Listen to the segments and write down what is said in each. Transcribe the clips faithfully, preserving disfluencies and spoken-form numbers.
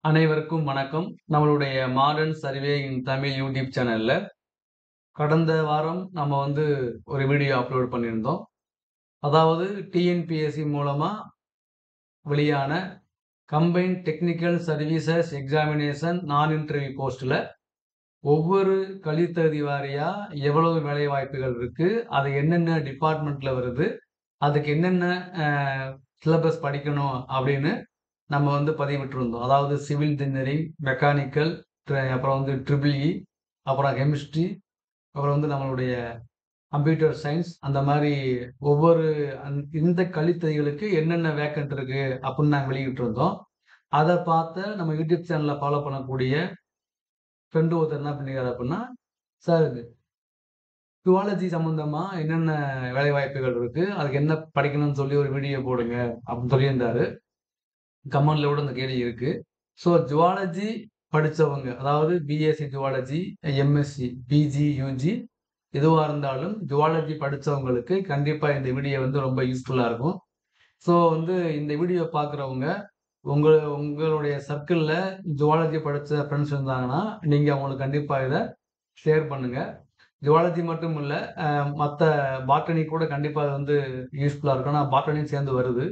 அனைவருக்கும் வணக்கம். நம்மளுடைய modern survey in Tamil YouTube சேனல்ல கடந்த வாரம் நம்ம வந்து ஒரு வீடியோ அப்லோட் பண்ணியிருந்தோம். அதாவது டிஎன்பிஎஸ்சி மூலமா வெளியான combined technical services examination non interview போஸ்ட்ல ஒவ்வொரு கல்வித்தகுதி வாரியா எவ்வளவு வேலை வாய்ப்புகள் இருக்கு, அது என்னென்ன டிபார்ட்மெண்ட்ல வருது, அதுக்கு என்னென்ன சிலபஸ் படிக்கணும் அப்படின்னு நம்ம வந்து பதிவிட்டிருந்தோம். அதாவது சிவில் இன்ஜினியரிங், மெக்கானிக்கல், அப்புறம் வந்து ட்ரிபிள் இ, அப்புறம் கெமிஸ்ட்ரி, அப்புறம் வந்து நம்மளுடைய கம்ப்யூட்டர் சயின்ஸ், அந்த மாதிரி ஒவ்வொரு இந்த கல்வித்தகுதிகளுக்கு என்னென்ன வேக்கன்ட் இருக்கு அப்படின்னு நாங்கள் வெளியிட்டு இருந்தோம். அதை பார்த்த நம்ம யூடியூப் சேனல்ல ஃபாலோ பண்ணக்கூடிய ஃப்ரெண்டு ஒருத்தர் என்ன பண்ணிருக்காரு அப்படின்னா, சார் ஜுவாலஜி சம்பந்தமா என்னென்ன வேலை வாய்ப்புகள் இருக்கு, அதுக்கு என்ன படிக்கணும்னு சொல்லி ஒரு வீடியோ போடுங்க அப்படின்னு சொல்லியிருந்தாரு. கமெண்ட்ல கூட அந்த கேள்வி இருக்கு. ஸோ ஜுவாலஜி படிச்சவங்க, அதாவது BSc zoology, MSc, PG, UG எதுவா இருந்தாலும் ஜுவாலஜி படிச்சவங்களுக்கு கண்டிப்பா இந்த வீடியோ வந்து ரொம்ப யூஸ்ஃபுல்லா இருக்கும். ஸோ வந்து இந்த வீடியோ பார்க்குறவங்க உங்க உங்களுடைய சர்க்கிள்ல ஜுவாலஜி படிச்ச ஃப்ரெண்ட்ஸ் இருந்தாங்கன்னா, நீங்க அவங்களுக்கு கண்டிப்பா இத ஷேர் பண்ணுங்க. ஜுவாலஜி மட்டும் இல்ல, அ மத்த பாட்டனி கூட கண்டிப்பா அது வந்து யூஸ்ஃபுல்லா இருக்கும். ஏன்னா பாட்டனியும் சேர்ந்து வருது.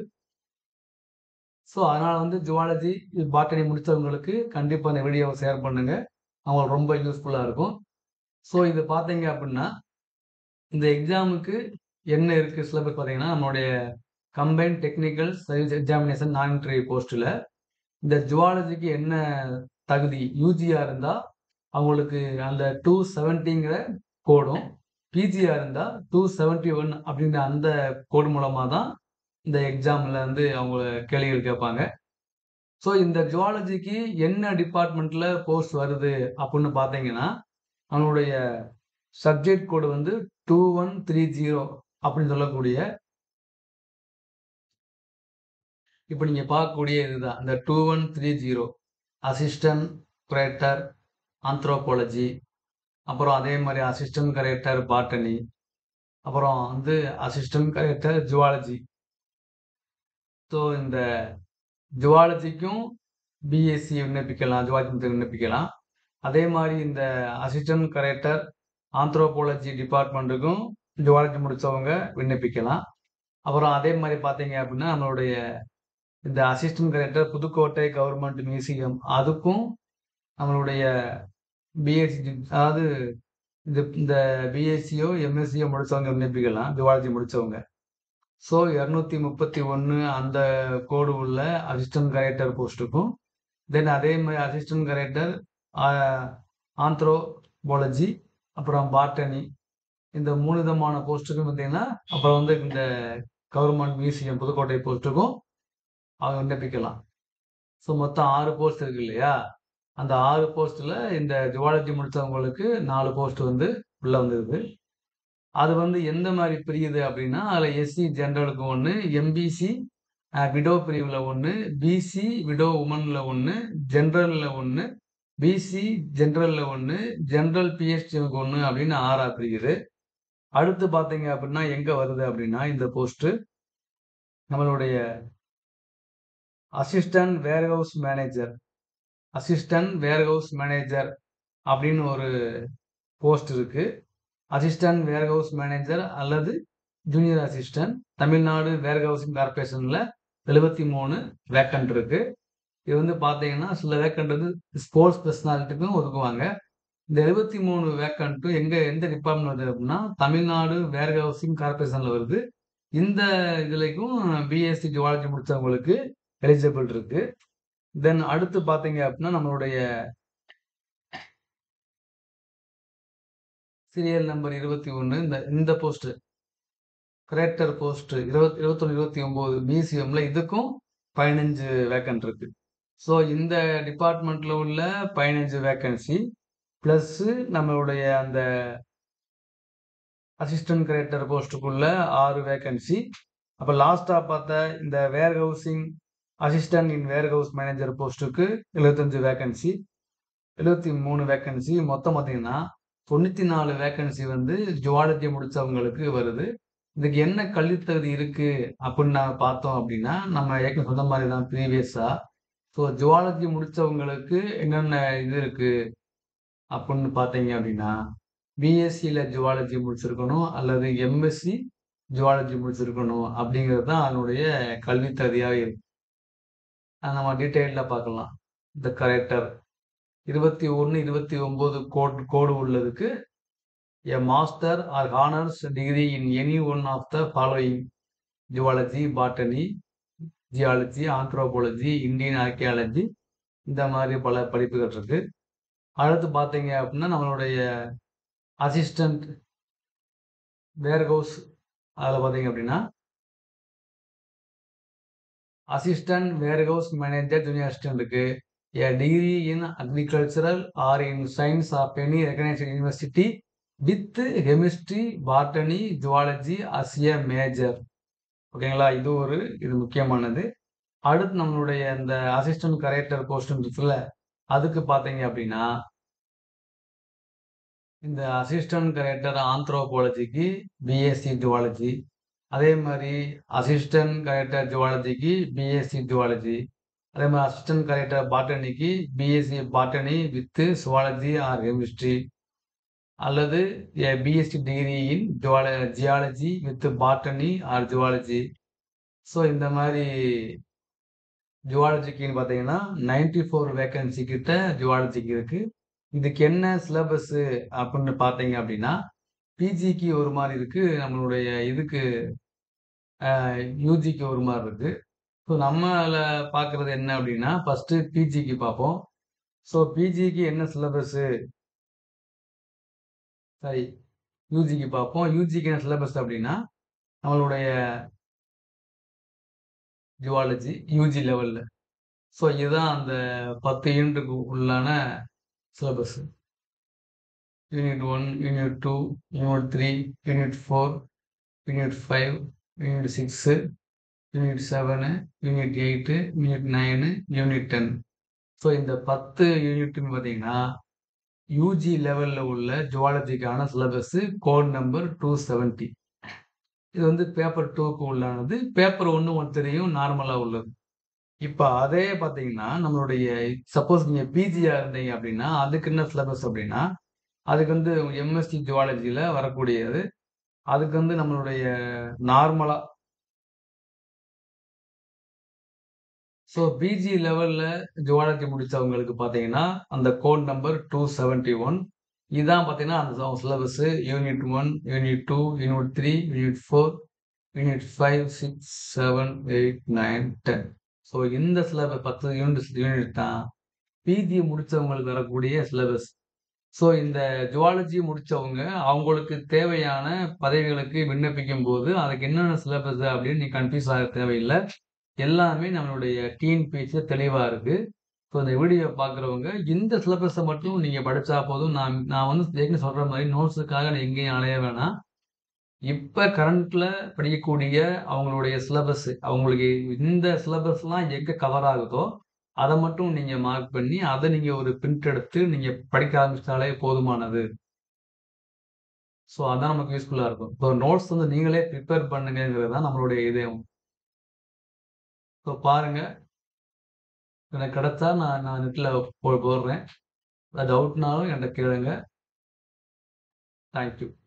ஸோ அதனால வந்து ஜுவாலஜி, பாட்டனி முடிச்சவங்களுக்கு கண்டிப்பா இந்த வீடியோவை ஷேர் பண்ணுங்க. அவங்களுக்கு ரொம்ப யூஸ்ஃபுல்லா இருக்கும். ஸோ இது பார்த்தீங்க அப்படின்னா, இந்த எக்ஸாமுக்கு என்ன இருக்கு சிலபஸ் பார்த்தீங்கன்னா, நம்மளுடைய combined technical service examination non interview போஸ்ட்ல இந்த ஜுவாலஜிக்கு என்ன தகுதி, யூஜியா இருந்தா அவங்களுக்கு அந்த இருநூற்று எழுபதுங்கிற கோடும், பிஜியா இருந்தா இருநூற்று எழுபத்தி ஒன்று அப்படிங்கிற அந்த கோடு மூலமா தான் இந்த எக்ஸாம்ல வந்து அவங்க கேள்விகள் கேட்பாங்க. ஸோ இந்த ஜுவாலஜிக்கு என்ன டிபார்ட்மெண்ட்ல போஸ்ட் வருது அப்படின்னு பார்த்தீங்கன்னா, நம்மளுடைய சப்ஜெக்ட் கோடு வந்து இரண்டு ஒன்று மூன்று பூஜ்ஜியம் அப்படின்னு சொல்லக்கூடிய, இப்போ நீங்க பார்க்கக்கூடிய இதுதான் இந்த இரண்டு ஒன்று மூன்று பூஜ்ஜியம் அசிஸ்டன்ட் குரேட்டர் ஆந்த்ரோபாலஜி, அப்புறம் அதே மாதிரி அசிஸ்டன்ட் கரெக்டர் பாட்டனி, அப்புறம் வந்து அசிஸ்டன்ட் கரெக்டர் ஜுவாலஜி. ஸோ இந்த ஜுவாலஜிக்கும் பிஎஸ்சி விண்ணப்பிக்கலாம், ஜுவாலஜி விண்ணப்பிக்கலாம். அதே மாதிரி இந்த அசிஸ்டன்ட் கரெக்டர் ஆந்த்ரோபாலஜி டிபார்ட்மெண்ட்டுக்கும் ஜுவாலஜி முடிச்சவங்க விண்ணப்பிக்கலாம். அப்புறம் அதே மாதிரி பார்த்தீங்க அப்படின்னா, நம்மளுடைய இந்த assistant curator Pudukkottai government museum, அதுக்கும் நம்மளுடைய பிஎஸ்சி, அதாவது இது இந்த பிஎஸ்சியோ எம்எஸ்சியோ முடிச்சவங்க விண்ணப்பிக்கலாம், ஜுவாலஜி முடிச்சவங்க. ஸோ இருநூத்தி முப்பத்தி ஒன்று அந்த கோடு உள்ள அசிஸ்டன்ட் கரெக்டர் போஸ்ட்டுக்கும், தென் அதே மாதிரி அசிஸ்டன்ட் கரெக்டர் ஆந்த்ரோபாலஜி, அப்புறம் பாட்டனி, இந்த மூணு விதமான போஸ்ட்டுக்கும் பார்த்தீங்கன்னா, அப்புறம் வந்து இந்த கவர்மெண்ட் மியூசியம் புதுக்கோட்டை போஸ்ட்டுக்கும் அவங்க விண்ணப்பிக்கலாம். ஸோ மொத்தம் ஆறு போஸ்ட் இருக்கு இல்லையா? அந்த ஆறு போஸ்ட்ல இந்த ஜுவாலஜி முடிச்சவங்களுக்கு நாலு போஸ்ட் வந்து உள்ள வந்துருது. அது வந்து எந்த மாதிரி பிரியுது அப்படின்னா, அதுல எஸ்சி ஜெனரலுக்கு ஒன்று, எம்பிசி விடோ பிரிவுல ஒன்று, பிசி விடோ உமன்ல ஒன்று, ஜெனரல்ல ஒன்று, பிசி ஜெனரல்ல ஒன்று, ஜெனரல் பிஎஸ்டிக்கு ஒன்று அப்படின்னு ஆறா பிரியுது. அடுத்து பார்த்தீங்க அப்படின்னா எங்க வருது அப்படின்னா, இந்த போஸ்ட் நம்மளுடைய assistant warehouse manager, assistant warehouse manager அப்படின்னு ஒரு போஸ்ட் இருக்கு. அசிஸ்டன்ட் வேர்ஹவுஸ் மேனேஜர் அல்லது ஜூனியர் அசிஸ்டன்ட், தமிழ்நாடு வேர்ஹவுசிங் கார்பரேஷன்ல எழுபத்தி மூணு வேக்கன்ட் இருக்கு. இது வந்து பார்த்தீங்கன்னா சில வேக்கன்ட் வந்து ஸ்போர்ட்ஸ் பர்சனாலிட்டிக்கும் ஒதுக்குவாங்க. இந்த எழுபத்தி மூணு வேக்கன்ட்டும் எங்க எந்த டிபார்ட்மெண்ட் வருது அப்படின்னா, தமிழ்நாடு வேர்ஹவுசிங் கார்பரேஷன்ல வருது. இந்த இதுலைக்கும் பிஎஸ்சி ஜுவாலஜி முடிச்சவங்களுக்கு எலிஜிபிள் இருக்கு. தென் அடுத்து பார்த்தீங்க அப்படின்னா, நம்மளுடைய சீரியல் நம்பர் இருபத்தி ஒன்று, இந்த இந்த போஸ்ட் கரெக்டர் போஸ்ட் இருபத்தி இருபத்தொன்று இருபத்தி ஒன்பது மியூசியம்ல இதுக்கும் பதினஞ்சு வேக்கன்ட் இருக்கு. ஸோ இந்த டிபார்ட்மெண்ட்ல உள்ள பதினஞ்சு வேக்கன்சி பிளஸ் நம்மளுடைய அந்த அசிஸ்டன்ட் கரெக்டர் போஸ்ட்டுக்குள்ள ஆறு வேக்கன்சி. அப்போ லாஸ்டா பார்த்த இந்த warehousing assistant in warehouse manager போஸ்ட்டுக்கு எழுபத்தஞ்சு வேக்கன்சி, எழுபத்தி மூணு வேக்கன்சி, மொத்தம் பார்த்தீங்கன்னா தொண்ணூத்தி நாலு வேக்கன்சி வந்து ஜுவாலஜி முடிச்சவங்களுக்கு வருது. இதுக்கு என்ன கல்வித் தகுதி இருக்கு அப்படின்னு நாம பார்த்தோம் அப்படின்னா, நம்ம ஏற்கனவே சொன்ன மாதிரி தான் ப்ரீவியஸா ஸோ ஜுவாலஜி முடிச்சவங்களுக்கு என்னென்ன இது இருக்கு அப்படின்னு பார்த்தீங்க அப்படின்னா, பிஎஸ்சியில ஜுவாலஜி முடிச்சிருக்கணும் அல்லது எம்எஸ்சி ஜுவாலஜி முடிச்சிருக்கணும் அப்படிங்கிறது தான் அதனுடைய கல்வி தகுதியாவே இருக்கு. அத நம்ம டீட்டெயில்டா பார்க்கலாம். இந்த கரெக்டர் இருபத்தி ஒன்று, இருபத்தி ஒன்பது கோட் கோடு உள்ளதுக்கு a master or honours degree in any one of the following zoology, botany, geology, anthropology, Indian archaeology இந்த மாதிரி பல படிப்புகள் இருக்கு. அடுத்து பார்த்தீங்க அப்படின்னா, நம்மளுடைய அசிஸ்டன்ட் வேர்ஹவுஸ் அதில பார்த்தீங்க அப்படின்னா, assistant warehouse manager junior assistant இருக்கு. A degree in agricultural or in science of any recognised university with chemistry, botany, zoology as a major. ஓகேங்களா? இது ஒரு இது முக்கியமானது. அடுத்து நம்மளுடைய இந்த அசிஸ்டன்ட் கரெக்டர் போஸ்ட் இருக்குல்ல, அதுக்கு பார்த்தீங்க அப்படின்னா, இந்த அசிஸ்டன்ட் கரெக்டர் ஆந்த்ரோபாலஜிக்கு பிஎஸ்சி ஜுவாலஜி, அதே மாரி அசிஸ்டன்ட் கரெக்டர் ஜுவாலஜிக்கு பிஎஸ்சி ஜுவாலஜி, அதே மாரி அசிஸ்டன்ட் கரெக்டர் பாட்டனிக்கு BSc botany with zoology or chemistry அல்லது எ பிஎஸ்சி டிகிரி இன் ஜுவால geology with botany or zoology. So இந்த மாரி ஜுவாலஜிக்குன்னு பார்த்தீங்கன்னா, தொண்ணூற்றி நான்கு வேக்கன்சி கிட்ட ஜுவாலஜிக்கு இருக்கு. இதுக்கு என்ன சிலபஸ் அப்படின்னு பார்த்தீங்க அப்படின்னா, பிஜிக்கு ஒரு மாரி இருக்கு. நம்மளுடைய இதுக்கு அ யூஜிக்கு ஒரு மாரி இருக்கு. ஸோ நம்ம அதில பார்க்குறது என்ன அப்படின்னா, ஃபர்ஸ்ட்டு பிஜிக்கு பார்ப்போம். ஸோ பிஜிக்கு என்ன சிலபஸு? சாரி யூஜிக்கு பார்ப்போம். யூஜிக்கு என்ன சிலபஸ் அப்படின்னா, நம்மளுடைய ஜுவாலஜி யூஜி லெவல்ல. ஸோ இதுதான் அந்த பத்து யூனிட்டுக்கு உள்ளான சிலபஸ். யூனிட் ஒன்று, யூனிட் இரண்டு, யூனிட் மூன்று, யூனிட் நான்கு, யூனிட் ஐந்து, யூனிட் ஆறு, யூனிட் ஏழு, யூனிட் எட்டு, யூனிட் ஒன்பது, யூனிட் பத்து. ஸோ இந்த பத்து யூனிட்னு பார்த்தீங்கன்னா, யூஜி லெவல்ல உள்ள ஜுவாலஜிக்கான சிலபஸ் கோட் நம்பர் இருநூற்று எழுபது. இது வந்து பேப்பர் இரண்டுக்கு உள்ளானது. பேப்பர் ஒன்று உங்களுக்கு தெரியும் நார்மலா உள்ளது. இப்ப அதே பார்த்தீங்கன்னா, நம்மளுடைய சப்போஸ் நீங்க பிஜியா இருந்தீங்க அப்படின்னா, அதுக்கு என்ன சிலபஸ் அப்படின்னா, அதுக்கு வந்து எம்எஸ்சி ஜுவாலஜில வரக்கூடியது. அதுக்கு வந்து நம்மளுடைய நார்மலா ஸோ பிஜி லெவல்ல ஜுவாலஜி முடிச்சவங்களுக்கு பார்த்தீங்கன்னா, அந்த கோட் நம்பர் இருநூற்று எழுபத்தி ஒன்று. இதான் பார்த்தீங்கன்னா, அந்த சிலபஸ் யூனிட் ஒன்று, யூனிட் இரண்டு, யூனிட் மூன்று, யூனிட் நான்கு, யூனிட் ஐந்து, ஆறு, ஏழு, எட்டு, பத்து. ஸோ இந்த சிலபஸ் பத்து யூனிட் யூனிட் தான் பிஜி முடிச்சவங்களுக்கு வரக்கூடிய சிலபஸ். ஸோ இந்த ஜுவாலஜி முடிச்சவங்க, அவங்களுக்கு தேவையான பதவிகளுக்கு விண்ணப்பிக்கும்போது, அதுக்கு என்னென்ன சிலபஸ் அப்படின்னு நீங்க கன்ஃப்யூஸ் ஆக தேவையில்ல. எல்லாமே நம்மளுடைய டிஎன்பிஎஸ்சில தெளிவா இருக்கு. ஸோ இந்த வீடியோ பார்க்குறவங்க, இந்த சிலபஸ மட்டும் நீங்க படிச்சா போதும். நான் நான் வந்து ஏற்கனவே சொல்ற மாரி நோட்ஸுக்காக எங்கேயும் அலைய வேணாம். இப்ப கரண்ட்ல படிக்கக்கூடிய அவங்களுடைய சிலபஸ், அவங்களுக்கு இந்த சிலபஸ்லாம் எங்க கவர் ஆகுதோ, அத மட்டும் நீங்க மார்க் பண்ணி, அத நீங்க ஒரு பிரிண்ட் எடுத்து நீங்க படிக்க ஆரம்பிச்சாலே போதுமானது. ஸோ அதான் நமக்கு யூஸ்ஃபுல்லா இருக்கும். ஸோ நோட்ஸ் வந்து நீங்களே பிரிப்பேர் பண்ணுங்கங்கிறது தான் நம்மளுடைய இதே. ஸோ பாருங்க. எனக்கு கிடைச்சா நான் நான் நெட்ல போ போடுறேன். ஏதாவது டவுட்னாலும் என்ட்ட கேளுங்க. Thank you.